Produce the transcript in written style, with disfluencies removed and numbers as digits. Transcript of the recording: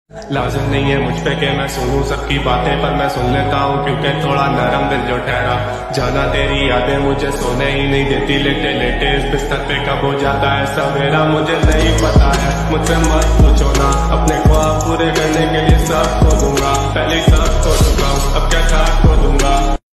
लाजिम नहीं है मुझ पे कि मैं सुनूं सबकी बातें, पर मैं सुन लेता हूँ क्योंकि थोड़ा नरम दिल जो ठहरा। जाना तेरी यादें मुझे सोने ही नहीं देती, लेटे लेटे इस बिस्तर पे कब हो जाता है सवेरा मुझे नहीं पता है। मुझसे मत पूछो ना, अपने ख्वाब पूरे करने के लिए सब खो दूंगा, पहले सब